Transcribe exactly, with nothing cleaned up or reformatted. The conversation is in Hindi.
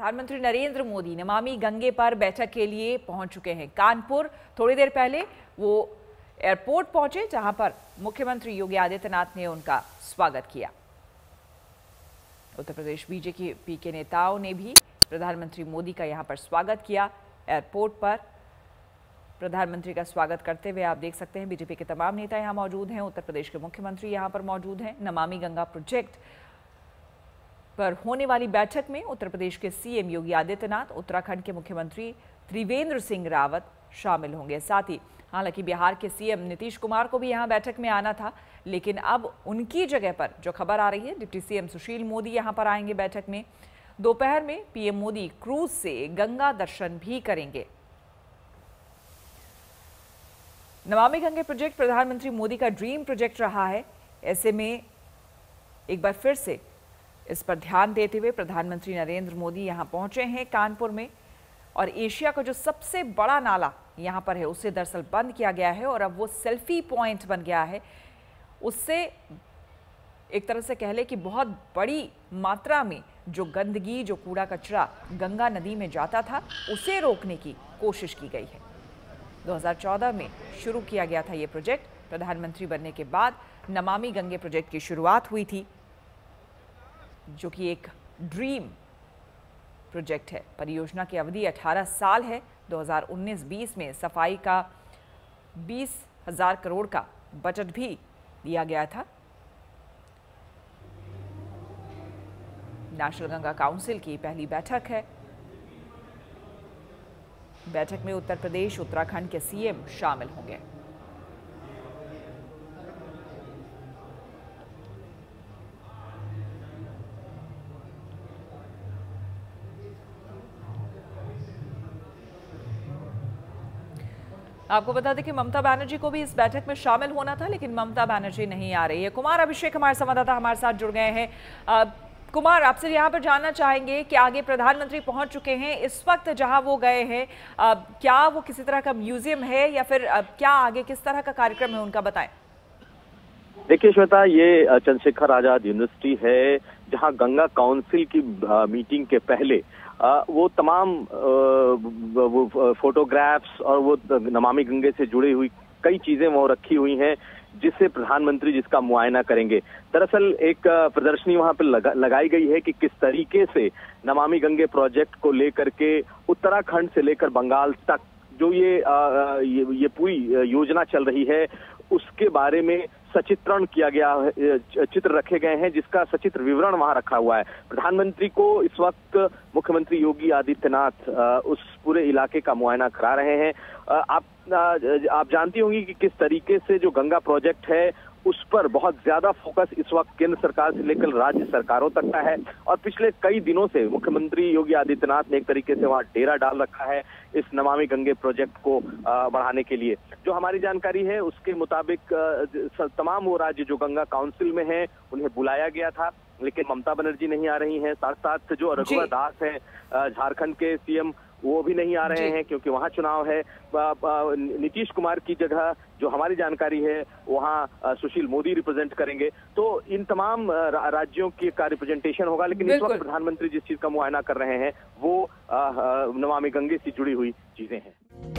प्रधानमंत्री नरेंद्र मोदी नमामि गंगे पर बैठक के लिए पहुंच चुके हैं कानपुर। थोड़ी देर पहले वो एयरपोर्ट पहुंचे, जहां पर मुख्यमंत्री योगी आदित्यनाथ ने उनका स्वागत किया। उत्तर प्रदेश बीजेपी के नेताओं ने भी प्रधानमंत्री मोदी का यहां पर स्वागत किया। एयरपोर्ट पर प्रधानमंत्री का स्वागत करते हुए आप देख सकते हैं बीजेपी के तमाम नेता यहां मौजूद हैं। उत्तर प्रदेश के मुख्यमंत्री यहां पर मौजूद हैं। नमामि गंगा प्रोजेक्ट पर होने वाली बैठक में उत्तर प्रदेश के सीएम योगी आदित्यनाथ, उत्तराखंड के मुख्यमंत्री त्रिवेंद्र सिंह रावत शामिल होंगे। साथ ही हालांकि बिहार के सीएम नीतीश कुमार को भी यहां बैठक में आना था, लेकिन अब उनकी जगह पर जो खबर आ रही है, डिप्टी सीएम सुशील मोदी यहां पर आएंगे बैठक में। दोपहर में पीएम मोदी क्रूज से गंगा दर्शन भी करेंगे। नमामि गंगे प्रोजेक्ट प्रधानमंत्री मोदी का ड्रीम प्रोजेक्ट रहा है। ऐसे में एक बार फिर से इस पर ध्यान देते हुए प्रधानमंत्री नरेंद्र मोदी यहां पहुंचे हैं कानपुर में। और एशिया का जो सबसे बड़ा नाला यहां पर है, उसे दरअसल बंद किया गया है और अब वो सेल्फी पॉइंट बन गया है। उससे एक तरह से कह ले कि बहुत बड़ी मात्रा में जो गंदगी, जो कूड़ा कचरा गंगा नदी में जाता था, उसे रोकने की कोशिश की गई है। दो हज़ार चौदह में शुरू किया गया था ये प्रोजेक्ट। प्रधानमंत्री बनने के बाद नमामि गंगे प्रोजेक्ट की शुरुआत हुई थी, जो कि एक ड्रीम प्रोजेक्ट है। परियोजना की अवधि अठारह साल है। दो हज़ार उन्नीस बीस में सफाई का बीस हजार करोड़ का बजट भी दिया गया था। नेशनल गंगा काउंसिल की पहली बैठक है। बैठक में उत्तर प्रदेश, उत्तराखंड के सीएम शामिल होंगे। आपको बता दें कि ममता बनर्जी को भी इस बैठक में शामिल होना था, लेकिन ममता बनर्जी नहीं आ रही है। कुमार अभिषेक हमारे संवाददाता हमारे साथ जुड़ गए हैं। आ, कुमार, आपसे यहाँ पर जानना चाहेंगे कि आगे प्रधानमंत्री पहुंच चुके हैं, इस वक्त जहां वो गए हैं, आ, क्या वो किसी तरह का म्यूजियम है या फिर आ, क्या आगे किस तरह का कार्यक्रम है उनका, बताएं। देखिए श्वेता, ये चंद्रशेखर आजाद यूनिवर्सिटी है, जहां गंगा काउंसिल की मीटिंग के पहले आ, वो तमाम आ, वो फोटोग्राफ्स और वो नमामि गंगे से जुड़ी हुई कई चीजें वहां रखी हुई हैं, जिससे प्रधानमंत्री जिसका मुआयना करेंगे। दरअसल एक प्रदर्शनी वहां पर लगा, लगाई गई है कि किस तरीके से नमामि गंगे प्रोजेक्ट को लेकर के उत्तराखंड से लेकर बंगाल तक जो ये आ, ये, ये पूरी योजना चल रही है, उसके बारे में सचित्रण किया गया है, चित्र रखे गए हैं, जिसका सचित्र विवरण वहां रखा हुआ है। प्रधानमंत्री को इस वक्त मुख्यमंत्री योगी आदित्यनाथ उस पूरे इलाके का मुआयना करा रहे हैं। आप आप जानती होंगी कि किस तरीके से जो गंगा प्रोजेक्ट है उस पर बहुत ज्यादा फोकस इस वक्त केंद्र सरकार से लेकर राज्य सरकारों तक का है। और पिछले कई दिनों से मुख्यमंत्री योगी आदित्यनाथ ने एक तरीके से वहां डेरा डाल रखा है इस नमामि गंगे प्रोजेक्ट को बढ़ाने के लिए। जो हमारी जानकारी है उसके मुताबिक तमाम वो राज्य जो गंगा काउंसिल में हैं उन्हें बुलाया गया था, लेकिन ममता बनर्जी नहीं आ रही हैं। साथ साथ जो रघुवर दास हैं झारखंड के सीएम, वो भी नहीं आ रहे हैं क्योंकि वहां चुनाव है। नीतीश कुमार की जगह जो हमारी जानकारी है वहां सुशील मोदी रिप्रेजेंट करेंगे। तो इन तमाम राज्यों की का रिप्रेजेंटेशन होगा, लेकिन इस वक्त प्रधानमंत्री जिस चीज का मुआयना कर रहे हैं वो नमामि गंगे से जुड़ी हुई चीजें हैं।